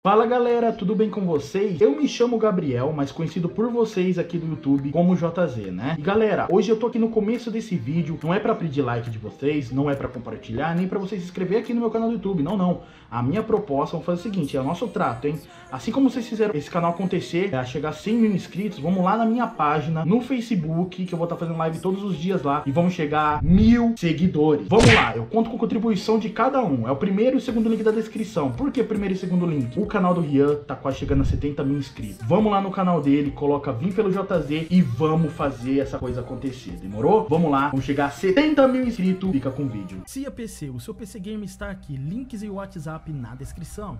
Fala galera, tudo bem com vocês? Eu me chamo Gabriel, mas conhecido por vocês aqui do YouTube como JZ, né? E galera, hoje eu tô aqui no começo desse vídeo, não é pra pedir like de vocês, não é pra compartilhar, nem pra vocês se inscrever aqui no meu canal do YouTube, não. A minha proposta, vamos fazer o seguinte, é o nosso trato, hein? Assim como vocês fizeram esse canal acontecer, a chegar a 100 mil inscritos, vamos lá na minha página, no Facebook, que eu vou estar fazendo live todos os dias lá, e vamos chegar a 1000 seguidores. Vamos lá, eu conto com a contribuição de cada um, é o primeiro e o segundo link da descrição. Por que primeiro e segundo link? O canal do Rian tá quase chegando a 70 mil inscritos. Vamos lá no canal dele, coloca Vim pelo JZ e vamos fazer essa coisa acontecer, demorou? Vamos lá, vamos chegar a 70 mil inscritos, fica com o vídeo. Cia PC, o seu PC Game está aqui, links e WhatsApp na descrição.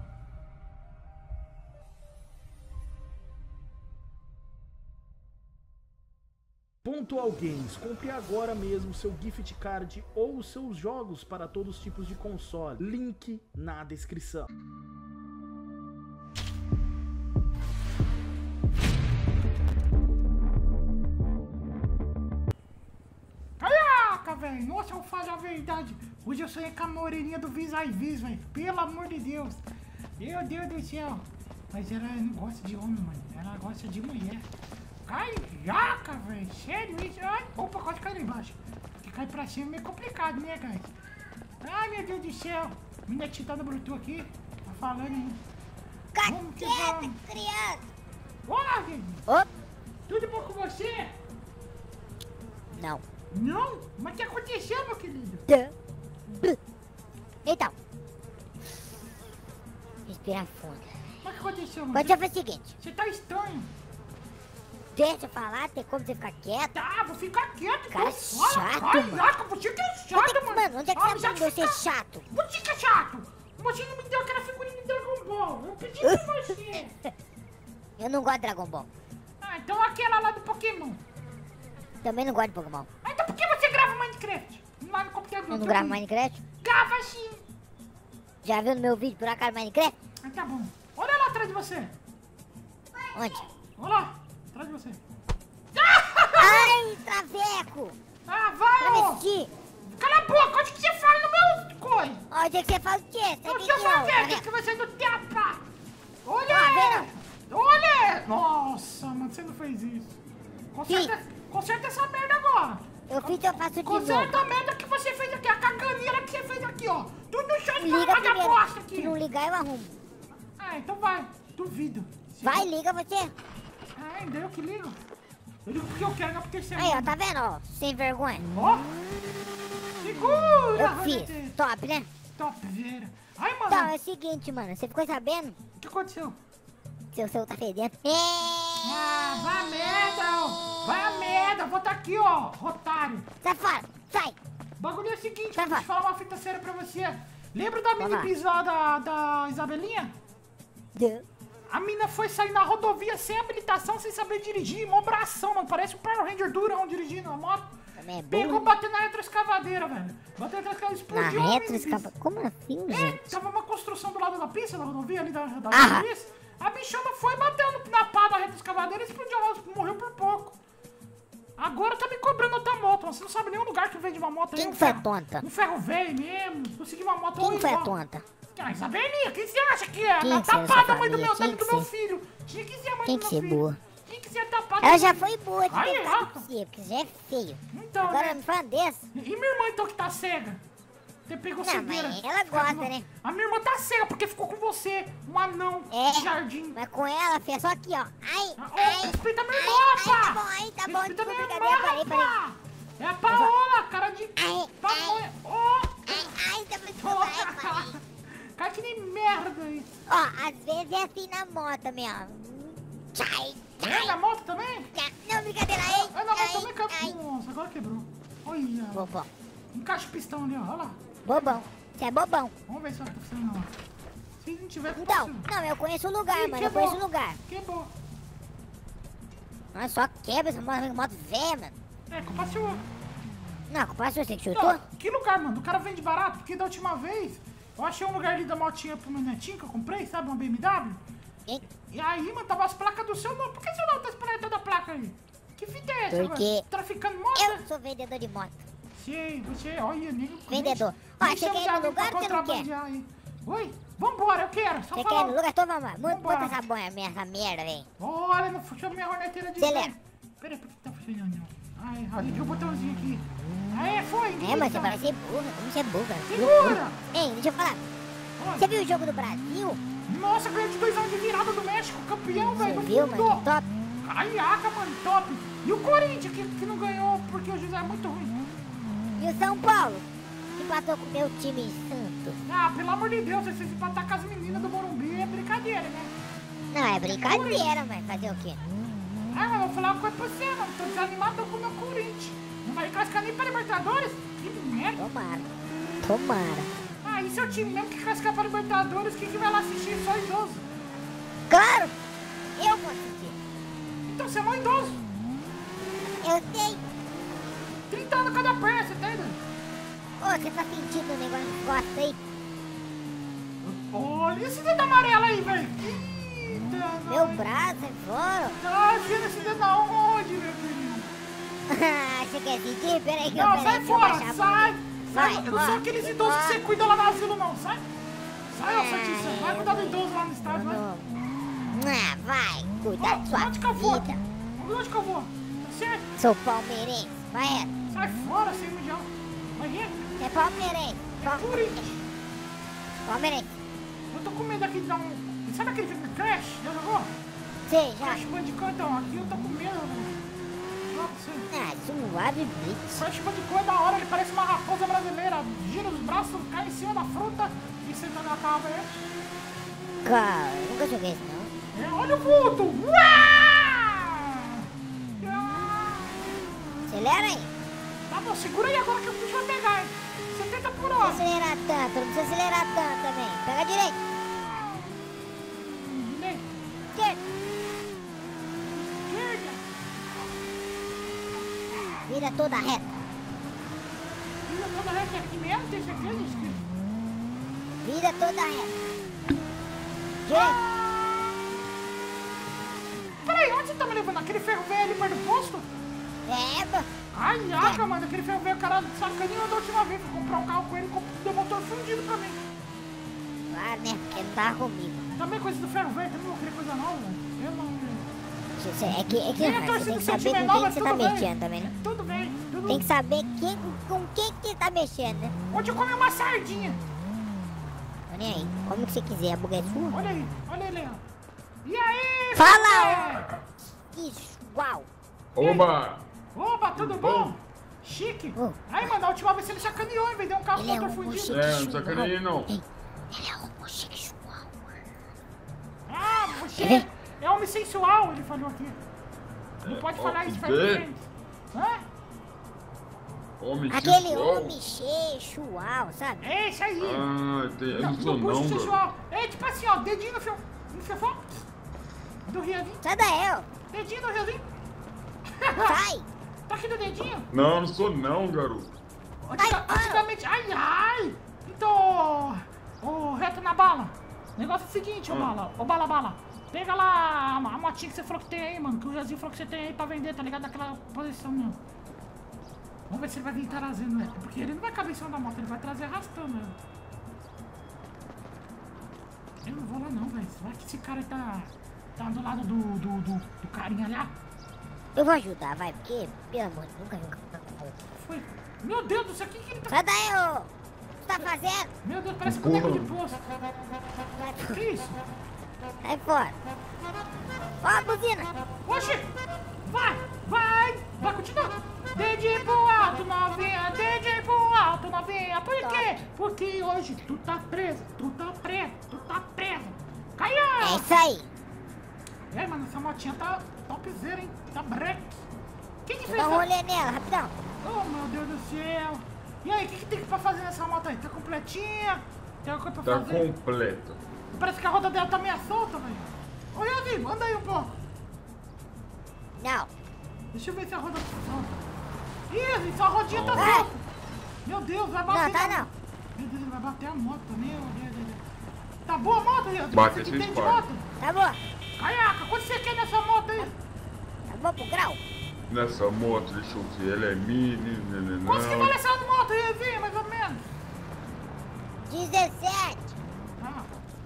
Pontual Games, compre agora mesmo seu gift card ou os seus jogos para todos os tipos de console, link na descrição. Velho, nossa, eu falo a verdade. Hoje eu sonhei com a moreninha do Vis a Vis, velho. Pelo amor de Deus. Meu Deus do céu. Mas ela não gosta de homem, mano. Ela gosta de mulher. Caraca, velho. Sério isso? Ai, opa, quase caiu lá embaixo. Porque cair pra cima é meio complicado, né, guys? Ai, meu Deus do céu. O netinho tá no Bluetooth aqui. Tá falando aí. Caqueta, criança. Olá, velho. Opa. Tudo bom com você? Não. Não? Mas o que aconteceu, meu querido? Então. Respira fundo. Mas o que aconteceu, mano? Pode ser o seguinte. Você tá estranho. Deixa eu falar, tem como você ficar quieto? Tá, vou ficar quieto. Cara então. chato, Caraca, você que é chato, mano. Mano, onde é que Ah, você aprendeu a ser chato? Você que é chato. Você não me deu aquela figurinha de Dragon Ball. Eu pedi pra você. Eu não gosto de Dragon Ball. Ah, então aquela lá do Pokémon. Também não gosto de Pokémon. Ah, então por que você grava Minecraft? Lá no computador. Eu não gravo Minecraft? Grava sim. Já viu no meu vídeo por acaso Minecraft? Ah, tá bom. Olha lá atrás de você. Onde? Olha lá, atrás de você. Ai, traveco! Ah, vai, ó. Travesti! Cala a boca, onde que você fala no meu coisa? Onde é que você faz o quê? Você Eu tem só que vou ver tá aqui vendo? que você não tem a pá. Olha Tá aí. Olha. Nossa, mano, você não fez isso. Conserta essa merda agora. Eu fiz e eu faço de Conserta novo. a merda que você fez aqui, a caganeira que você fez aqui, ó. Tudo no chão de Liga cama de primeiro. aposta Se aqui. não ligar, eu arrumo. Ah, então vai. Duvido. Vai, liga você. Ah, ainda eu que ligo. Eu ligo porque eu quero, não porque você Aí, ó, manda. tá vendo, ó? Sem vergonha. Ó. Segura. Eu fiz. Top, né? Top, Vieira. Ai, mano. Então, é o seguinte, mano. Você ficou sabendo? O que aconteceu? Seu céu tá fedendo. Ah, vai a merda, ó. Vai a merda. Vou tá aqui, ó. Otário. Sai fora. Sai. O bagulho é o seguinte, Vai, deixa eu vai. falar uma fita séria pra você. Lembra da mini lá. pisada da Isabelinha? A mina foi sair na rodovia sem habilitação, sem saber dirigir, mó bração, mano. Parece um Power Ranger durão dirigindo a moto. Também é Pegou, burro. bateu na retroescavadeira, velho. Bateu na retroescavadeira, Na explodiu a mini retroescava... Como assim, É, gente? tava uma construção do lado da pista, da rodovia ali da Ah. pista. A bichona foi batendo na pá da retroescavadeira e explodiu lá, morreu por pouco. Agora tá me cobrando outra moto, você não sabe nenhum lugar que vende uma moto aí. Quem um foi a ferro- tonta? Um ferro velho mesmo, consegui uma moto Quem foi a igual. tonta? Ah, Isabelinha, quem você acha que é? Quem Tá que é da tapada sua a mãe do família? meu, Tinha do que meu ser. filho. Tinha que ser a mãe Tem do que meu ser filho. boa. Tinha que ser tapada. Ela já foi boa de Ai, ter raca. ficado com você, porque já é feio. Então, Agora, né? me fala desse. E minha irmã então que tá cega? Você pegou Não, cegueira. mas ela gosta, né? A minha irmã tá cega porque ficou com você, um anão É. de jardim. Mas com ela, fez só aqui, ó. Ai, Ah, ai. ó, respeita minha irmã, Ai, pá! tá bom, ai, tá bom. Respeita Desculpa, minha brincadeira, irmã, parei. pá! É a Paola, cara de... Ai, Paola, ó! Ai, tá muito bom, ai, parei. Cara que nem merda aí. Ó, às vezes é assim na moto, meu. Tchai, É na moto também? Não, brincadeira, ai. É na moto ai, também, cara. ai. Nossa, agora quebrou. Olha, Bobão, encaixa o pistão ali, ó, olha lá. bobão. Você é bobão. Vamos ver se vai tá funcionando lá. Se não tiver, Então, funciona. não, eu conheço o lugar, Ih, mano. Eu quebrou. conheço o lugar. Quebrou. Mas só quebra essa moto velha, mano. É, culpa sua. Não, culpa sua, você que chutou? Não, que lugar, mano? O cara vende barato, porque da última vez eu achei um lugar ali da motinha pro meu netinho que eu comprei, sabe? Uma BMW. Hein? E aí, mano, tava as placas do seu nome. Por que seu nome tá espalhando toda a placa aí? Que fita é essa, Porque mano? Traficando moto? Eu sou vendedor de moto. Sei, você, olha, nem... Vendedor. nem Ó, você chama quer ir de no amigo lugar pra ou você não quer? contrabandear aí. Oi? Vambora, eu quero. Só Você falar. quer no lugar? Então vamos lá. Vambora. Bota essa merda, velho. Olha, não funcionou minha horneteira de Acelera. Peraí, por que tá funcionando? Ai, olha o botãozinho aqui. Aê, foi. É, mas você parece ser burra. Como você é burra? Segura. Ei, deixa eu falar. Olha. Você viu o jogo do Brasil? Nossa, ganhou de 2 anos de virada do México, campeão, Você velho, do viu, mundo. mano? Que top. Caraca, mano, top. E o Corinthians, que não ganhou porque o José é muito ruim. E o São Paulo? Que empatou com o meu time Santos. Ah, pelo amor de Deus, vocês empatar com as meninas do Morumbi é brincadeira, né? Não, é brincadeira, mas fazer o quê? Ah, mas eu vou falar uma coisa pra você, mano. Tô desanimado com o meu Corinthians. Não vai classificar nem pra Libertadores? Que merda. Tomara. Tomara. Ah, e seu time mesmo que classificar pra Libertadores, quem que vai lá assistir? Só idoso. Claro! Eu vou assistir. Então você é um idoso. Eu sei. 30 anos cada perna, você tá entendendo? Ô, você tá sentindo o negócio de costa aí? Olha esse dedo amarelo aí, velho. Eita, Meu nós. braço é fora. Tá vendo esse dedo aonde, meu querido? Você quer sentir? Peraí que Não, eu sai deixa eu fora, baixar a sai. mão. Sai, Vai, eu não sou vai. aqueles idosos que você cuida lá no asilo, não, sai. Sai, ô Ai, Santíssimo, vai cuidar do idoso lá no estádio, vai. Ah, vai, cuidar da sua Onde que eu vou? vida. Onde que eu vou? Você Sou palmeirense, vai essa. sai fora, sem mundial. Vai ver? É palmeirense. Corinthians. Palmeirense. Eu tô com medo aqui de dar um... Sabe aquele filme Crash? Já jogou? Sei, já. Crash Bandicoot, então, aqui eu tô com medo, velho. Nossa, Ah, suave, blitz. Crash Bandicoot é da hora, ele parece uma raposa brasileira. Gira os braços, cai em cima da fruta e senta na cava, é? Cara, eu nunca joguei isso, não. É, olha o vulto! Uau! Acelera aí. Tá bom, segura aí agora que o bicho vai pegar, hein? 70 por Não hora. precisa acelerar tanto, não precisa acelerar tanto também. Pega direito. Direita, Esquerda. esquerda. Vira toda reta. Vira toda reta aqui mesmo, tem certeza? Esquerda. Vira toda reta. Direito. Peraí, onde você tá me levando? Aquele ferro velho ali perto do posto? É, pô. Ai, aca, mano, aquele ferro velho, o cara sacaninho da última vez. Fui comprar um carro com ele, deu motor fundido pra mim. Claro, né? Porque não tava comigo. Também coisa do ferro velho, também vou querer coisa nova, velho. Pelo amor de Deus. É que Nem a você tem torcida que do seu saber time é com nova, quem que você tá tudo bem. mexendo também, né? Tudo bem, tudo Tem que saber com quem que você tá mexendo, né? Onde eu comi uma sardinha. Tô nem aí. Como que você quiser, a buga é sua. Olha aí, Leão. E aí, Fala! Fê? Isso, uau. Oba! Opa, tudo bom? Chique. Oh. Aí, mano, a última vez ele sacaneou, hein, velho. Deu um carro com Ele é motor um fundido. chique. É, não sacaneei não. Ei, ele é homossexual. Ah, Quer você ver? é homossexual, ele falou aqui. Não pode falar isso perto quê? de gente. Hã? Homem Aquele sexual? homossexual, sabe? É esse aí. Ah, eu não sou puxa não, cara. sexual. É tipo assim, ó, dedinho no fiofó. Do riozinho. Sai daí, ó. Dedinho do riozinho. Sai. Tá aqui do dedinho. Não, não sou não, garoto. Antigamente, ai. Então, ô, reto na bala. O negócio é o seguinte, ô bala. Ô bala. Pega lá a motinha que você falou que tem aí, mano. Que o Jazinho falou que você tem aí pra vender, tá ligado? Naquela posição mesmo. Vamos ver se ele vai vir trazendo, né? Porque ele não vai caber em cima da moto, ele vai trazer arrastando ela. Eu não vou lá não, velho. Será que esse cara aí tá do lado do carinha lá? Eu vou ajudar, vai, porque, pelo amor de Deus, nunca joga. Foi. Meu Deus do céu, o que ele tá... Sai daí, ô. O que você tá fazendo? Meu Deus, parece boneco de poço. Que isso? Sai fora. Ó a buzina. Oxi! Vai, continua! Dedinho pro alto, novinha, dedinho pro alto, novinha. Por quê? Porque hoje tu tá presa. Caia! É isso aí. É, mano, essa motinha tá topzera, hein? Tá breque. Quem que fez Dá um essa? rolê nela, rapidão. Oh, meu Deus do céu. E aí, o que tem pra fazer nessa moto aí? Tá completinha? Tem alguma coisa pra Tá fazer? completo. Parece que a roda dela tá meio solta, velho. Ô, Yavi, anda aí um pouco. Não. Deixa eu ver se a roda tá solta. Ih, sua rodinha tá Vai. solta. Meu Deus, vai bater. Não, tá na- não. Meu Deus, ele vai bater a moto, meu Deus. Tá boa a moto, Yavi? Bate, Você que vocês tem de podem. moto? Tá bom. Caiaca, quanto você quer nessa moto aí? Tá bom pro grau. Nessa moto, deixa eu ver, ela é mini, Quanto que vale não. essa moto, Yavi, mais ou menos? 17. Ah,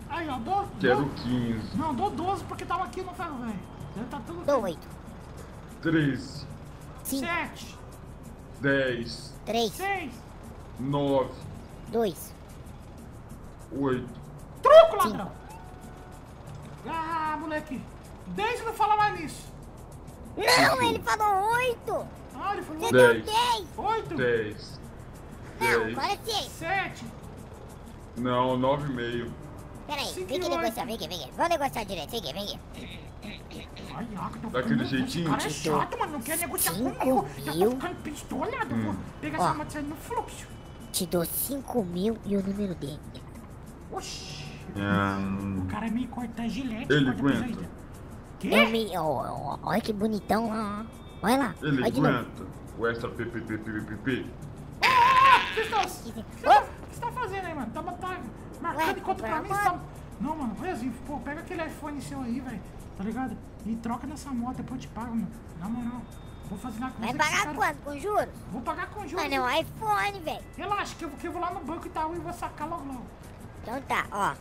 Aí, ó, dou... Quero 15. Não, dou 12 porque tava aqui no ferro, velho. Já tá tudo... Dou 8. 13. 5. 7, 10. 3. 6. 9. 2. 8. Truco, ladrão! Ah, moleque. 10 não fala mais nisso. Não, ele falou 8. Ah, ele falou Você 10. deu 10. 8, 10. Não, 10. agora é 6. 7. Não, 9,5. Pera aí, 5 vem aqui e negociar, vem aqui, vem aqui. Vamos negociar direito, vem aqui, vem aqui. Ai, Iaca, tô Daquele ficando... jeitinho? Esse cara é chato, mano. Não quer negociar 5 comigo. Já tô mil. ficando pistolado. Vou pegar Ó. essa moto e sair no fluxo. Te dou 5 mil e o número dele. Oxi. Ah, O cara é meio cortar gilete. Ele corta coisa aguenta. aí. Quê? Olha que bonitão lá, ó. Olha lá, ele olha de novo. aguenta. O extra PPPPPP. Ah, o que você Ô. tá fazendo aí, mano? Tá marcando Ué, enquanto pra mim, comprar você tá... Não, mano, olha assim, pô, pega aquele iPhone seu aí, velho, tá ligado? E troca nessa moto, depois eu te pago, mano. Na moral, vou fazer na Vai conta. pagar quanto? Com juros? Vou pagar com juros. Mano, é um iPhone, velho. Relaxa, que eu vou lá no banco Itaú e vou sacar logo logo. Então tá, ó.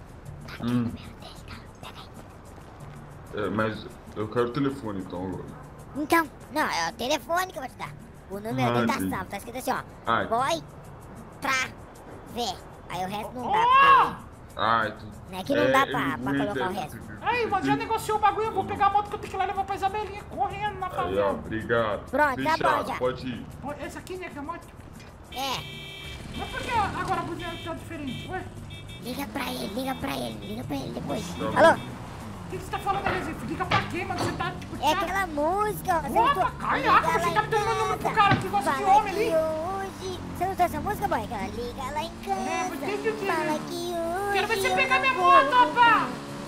É, mas eu quero o telefone então agora. Então, não, é o telefone que eu vou te dar. O número Ah, dele tá entendi. salvo, tá escrito assim, ó. Ai. Boy, pra, ver. Aí o resto não dá, Ó! porque... Ai, tu... Não é que não dá ele pra aguenta colocar o esse resto. PPPP. Aí, mano, já negociou o bagulho, eu vou pegar a moto que eu tenho que ir lá levar pra Isabelinha correndo na Aí, ó, favela. obrigado. Pronto, tá bom Fechado, já. pode ir. Pô, essa aqui, né, que é a moto? É, Mas por que agora a buzina tá diferente? Ué? liga pra ele depois. Tá bom. Alô? O que você tá falando, Recife? Liga pra quê, mano? Você tá, tipo, É aquela música, ó. Você não Opa, tô- caraca, Liga você lá tá em dando meu número pro casa, cara que gosta de fala homem ali? que hoje... Você não tá essa música, boy? Aquela liga lá em casa, mas tem que ter, fala né? que hoje... Quero ver você eu pegar minha vou- moto, opa!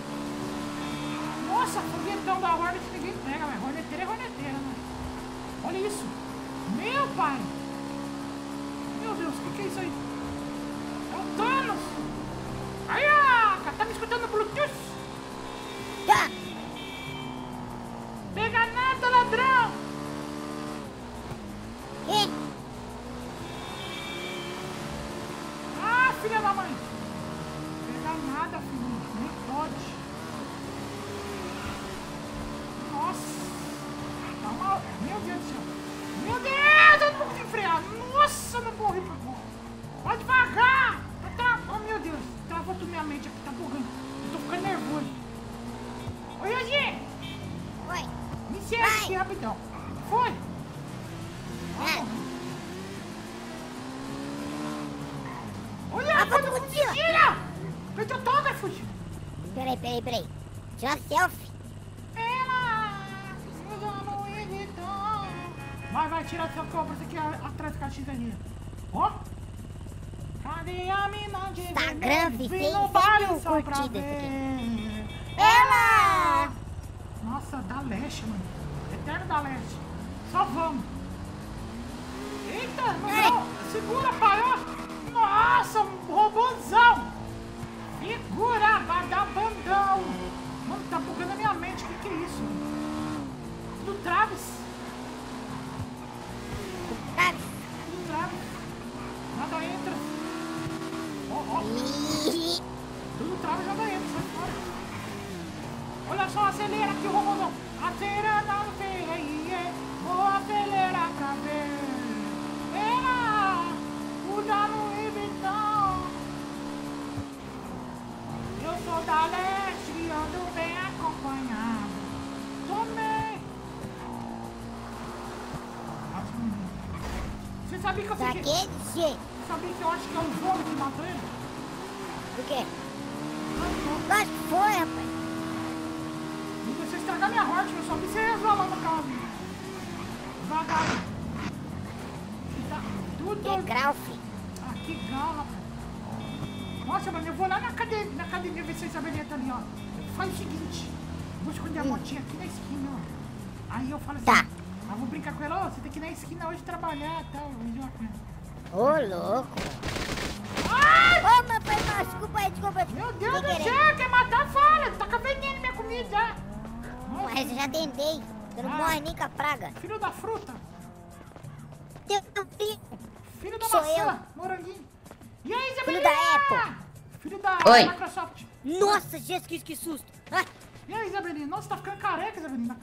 Nossa, foguetão da Hornet ninguém pega, velho. Horneteira é horneteira, né? Olha isso. Meu pai. Meu Deus, o que é isso aí? É o Thanos. Aí, ó, tá me escutando no Bluetooth? Tá. Pega nada, ladrão. E? Ah, filha da mãe. Pega nada, filho. Nem pode. Nossa. Tá mal. Meu Deus do céu. Meu Deus, eu não consigo frear. Nossa, eu não morri por pouco. Vai devagar. Oh, meu Deus. Travou tudo minha mente aqui, tá bugando. Eu tô ficando nervoso. Oi, Yogi. Oi. Me segue Vai. aqui rapidão. Foi. É. Olha, quando eu tira. Feito autógrafos. Peraí. Tira selfie. Ela precisa no editor. Vai, tira seu copo, esse aqui atrás da caixinha ali. Ó. Cadê a mina de Instagram, vermelho? fi, Vem no 100 baile mil só pra curtidas esse ver. Ela! Nossa, da Leste, mano. Eterno da Leste. Só vamos. Eita, não. Segura, pai, ó. Nossa, um robôzão. Segura, vagabundão. Mano, tá bugando a minha mente. O que é isso? Do Travis. Travis. Do Travis. Nada entra. Ó. Ih, Tudo trava e joga entra. Sai fora. Olha só, acelera aqui o robôzão. Acelera na feia. Vou acelerar pra ver. Ela. O dano Ibitão. Eu sou da Leste e ando bem acompanhado. Tomei. Você sabia que eu fiquei... daquele jeito. Você sabia que eu acho que é o vômito que matou ele? O quê? Não, Lógico que foi, rapaz. não deixa eu estragar minha horte, eu só vi você resolando o carro. Devagar. Aqui tá tudo... Degrau, fi. Ah, que gal, rapaz. Nossa, mano, eu vou lá na academia ver se a Isabelinha tá ali, ó. Faz o seguinte, vou esconder a motinha aqui na esquina, ó. Aí eu falo assim, Tá. eu vou brincar com ela, ó, você tem que ir na esquina hoje trabalhar e tal. Eu vou jogar com ela. Ô, louco. Ai! Ô, mas foi mal. Desculpa aí. Meu Deus Sem do querer. céu, quer matar, fala. Tá com veneno minha comida. Nossa, Mas eu já tentei. Você não Ah. morre nem com a praga. filho da fruta. Teu filho. Filho da Sou maçã, eu. moranguinho. E aí, Filho Isabelinha? da Apple. Filho da Oi. Microsoft. Nossa, Jesus, que susto. Ah, E aí, Isabelinha? Nossa, tá ficando careca, Isabelinha.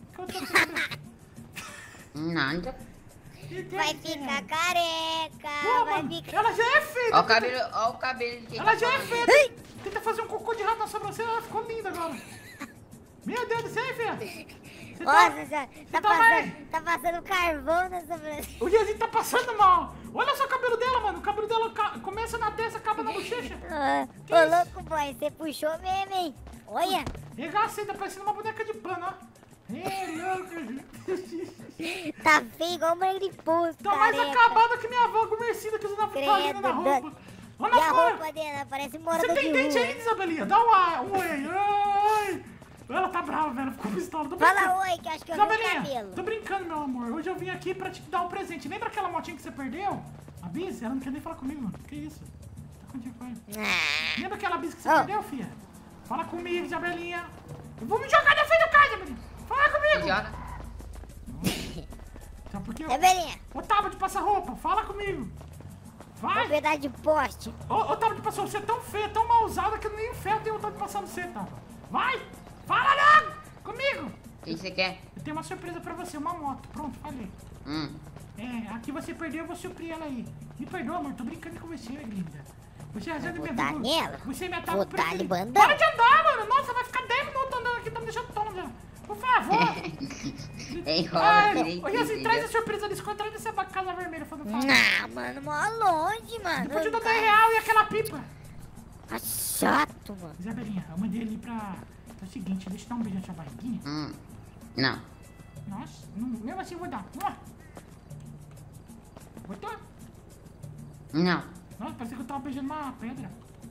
Nada. vai ficar careca. Pô, Vai mano, ficar... ela já é feia. Ó o cabelo que Ela tá já é falando. feia. Tenta fazer um cocô de rato na sobrancelha, ela ficou linda agora. Meu Deus do céu, hein, filha? Você tá... Nossa, já, tá passando carvão na sobrancelha. O Ianzinho tá passando mal. Olha só o cabelo dela, mano. O cabelo dela começa na testa, acaba na bochecha. Ô, louco, boy, você puxou mesmo, hein? Olha. Regaça, tá parecendo uma boneca de pano, ó. Louco. Tá feio igual uma griposo, Tá mais careca. acabada que minha avó comercida que usava fazenda na roupa. Olha E a na cor. roupa dela parece Você morador tem de dente rua. ainda, Isabelinha? Dá um oi aí. Oi. Ela tá brava, velho. Ficou pistola. Tô brincando. Fala oi, que eu acho que eu vi o Isabelinha, cabelo. tô brincando, meu amor. Hoje eu vim aqui pra te dar um presente. Lembra aquela motinha que você perdeu? A bis? Ela não quer nem falar comigo, mano. Que isso? Tá contigo com ela. Ah, Lembra aquela bis que você Oh. perdeu, filha? Fala comigo, Isabelinha. Eu vou me jogar na frente da casa, Isabelinha. Fala comigo. Joga. Sabe por quê? Isabelinha, Ô, Tábua de passar roupa, fala comigo. Vai. propriedade de poste. Ô, Tábua de passar, você é tão feia, tão mal usada que nem o ferro tem vontade de passar no você, Tábua. Vai. Fala logo. Comigo. O que você quer? Eu tenho uma surpresa pra você, uma moto. Pronto, falei. É, aqui você perdeu, eu vou suprir ela aí. Me perdoa, amor, tô brincando com você, linda. Você arrasando Vou minha dar vida. nela. Você me ataca Vou por dar-lhe aquele- bandão. Para de andar, mano. Nossa, vai ficar 10 minutos andando aqui, tá me deixando tonta. Por favor. Enrola Ai, direitinho, ô, Yasin, traz a entendeu? surpresa ali, esconde atrás dessa casa vermelha, fazendo favor. Não, mano, mó longe, mano. Depois te dou 10 reais e aquela pipa. Tá chato, mano. Isabelinha, eu mandei ele pra... É o seguinte, deixa eu dar um beijo na sua barriguinha. Não. Nossa, mesmo assim eu vou dar. Mua. Gostou? Não. Nossa, parecia que eu tava beijando uma pedra.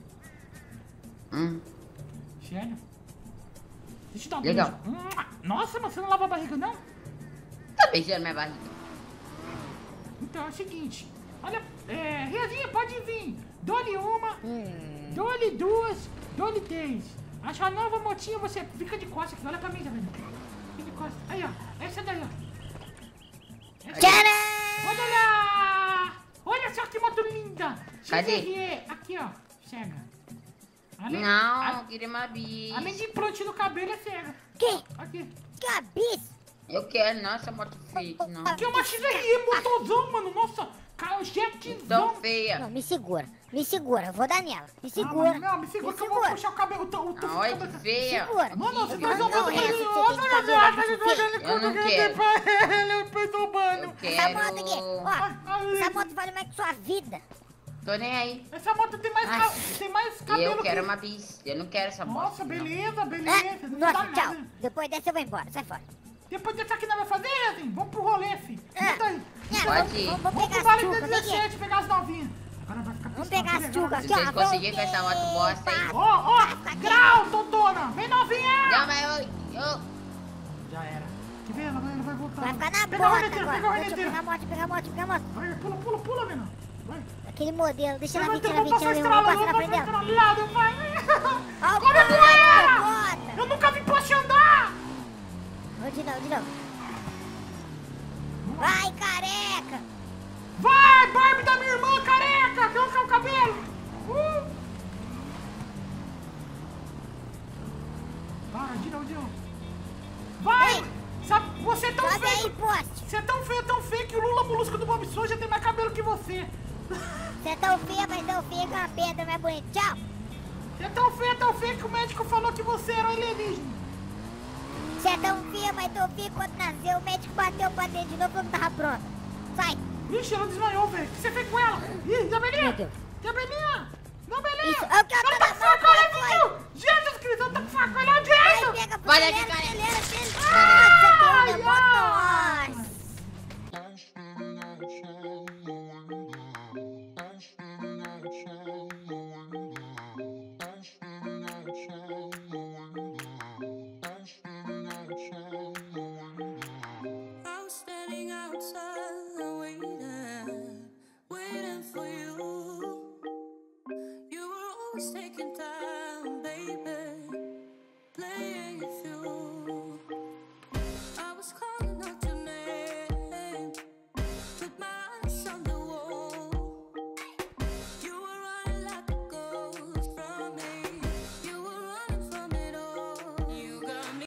Sério? Deixa eu dar um Legal. beijo. Nossa, mas você não lava a barriga, não? Tá beijando minha barriga. Então é o seguinte. Olha, Riazinha, pode vir. Dou-lhe uma, dou-lhe duas, dou-lhe três. Acho a nova motinha, você fica de costas aqui. Olha pra mim, Isabela. Fica de costas. Aí, ó. Essa daí, ó. Essa daí. Tcharam! Olha lá! Olha só que moto linda! Cadê? XRE. Aqui, ó. Cega. Não, eu queria uma bis. Além de implante no cabelo, é cega. Que? Aqui. Cabeça! Eu quero, não, essa moto fake, não. Aqui é uma XRE motorzão, mano. Nossa, cara, jetzão. Tão feia. Não, me segura, eu vou dar nela. Me Ah, segura. mano, não, me segura que eu vou puxar o cabelo. O tufo de Olha cabelo. que feia. Segura. Mano, você Não, tá não, jogando essa ele. você Olha, tem de cabelo, Eu não quero. Ele perdeu o banho. Eu Essa moto aqui, quero. ó. Essa moto vale mais que sua vida. Tô nem aí. Essa moto tem mais, Ai. tem mais cabelo. Eu quero que- uma bis. Eu não quero essa moto. Nossa, não. beleza, Ah, beleza. Não nossa, dá tchau. nada. Depois dessa eu vou embora, sai fora. Depois dessa aqui não vai fazer, Yasin? Vamos pro rolê, fi. Bota aí. Pode ir. Vamos Vamos pegar pro as vale da chucas, vem aqui. 17 pegar as novinhas. Agora vai ficar Vamos pistola, pegar as legal. chucas Se aqui, ó. vocês conseguirem com essa moto bosta aí. Ó, grau, Totona. Vem novinha. Não, mas eu... Já era. Quer ver? Ela vai voltar. Vai ficar na Pega o bota reneteiro, agora. pega o Deixa eu reneteiro. pegar a moto. Vai, pula, menino. Vai. Aquele modelo, deixa ela vir, Levanta, tira vou passar eu vou estrada, passar vou na frente passar dela. estrada. Vai. Ó, Corre com ela. bota. Eu nunca vi Porsche andar. Vamos de novo. Vai, careca. Vai, Barbie da minha irmã, careca. Que eu quero o cabelo. Para, de novo. Vai. Ei. Sabe, você é tão Sobe aí, feio. poste. Você é tão feio que o Lula Molusco do Bob Souza tem mais cabelo que você. Você é tão feia, mas tão feia que uma pedra mais bonita. Tchau. Você é tão feio que o médico falou que você era um alienígena. Você é tão feia, mas tão feia quando nasceu. O médico bateu pra dentro de novo e falou que tava pronto. Sai. Ixi, ela desmaiou, velho. O que você fez com ela? Ih, Isabelinha! Meu Deus. Isabelinha! Isabelinha! Isso, eu quero Ela tá com tomar faca, olha, viu? Jesus Cristo, ela tá com faca, olha onde é Vai, isso? pega a Olha fuzileira, que